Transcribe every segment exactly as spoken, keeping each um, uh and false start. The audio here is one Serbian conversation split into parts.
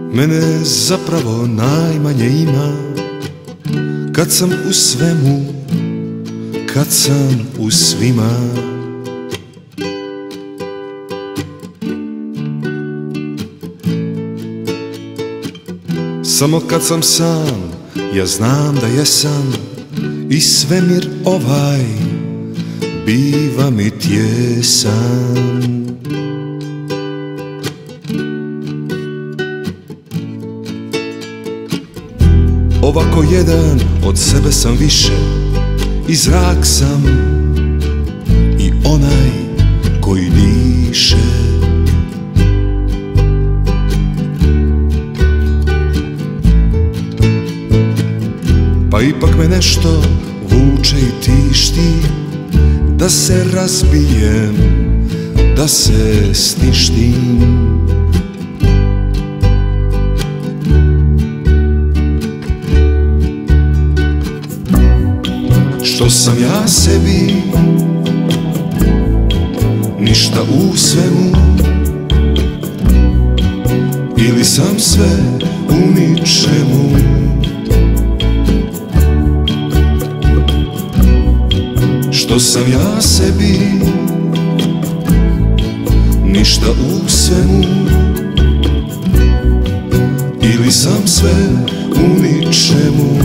Mene zapravo najmanje ima kad sam u svemu, kad sam u svima. Samo kad sam sam, ja znam da jesam i svemir ovaj biva mi tjesan. Ovako jedan od sebe sam više i zrak sam i onaj koji diše. Pa ipak me nešto vuče i tišti da se razbijem, da se sništim. Što sam ja sebi, ništa u svemu, ili sam sve u ničemu. Što sam ja sebi, ništa u svemu, ili sam sve u ničemu.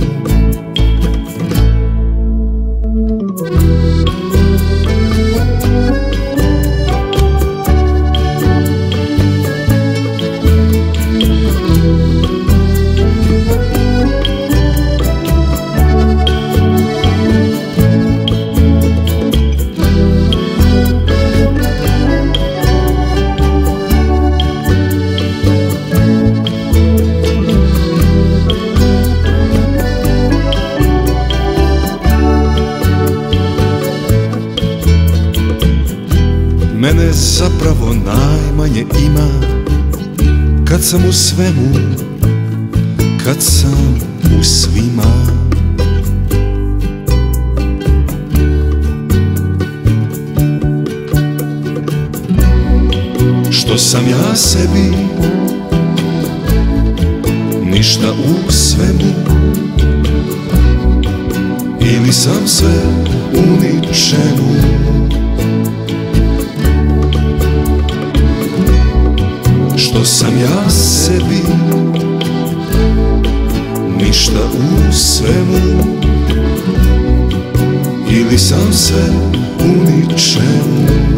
Mene zapravo najmanje ima kad sam u svemu, kad sam u svima. Što sam ja sebi, ništa u svemu, ili sam sve u ničemu. Što sam ja sebi, ništa u svemu, ili sam sve u ničemu.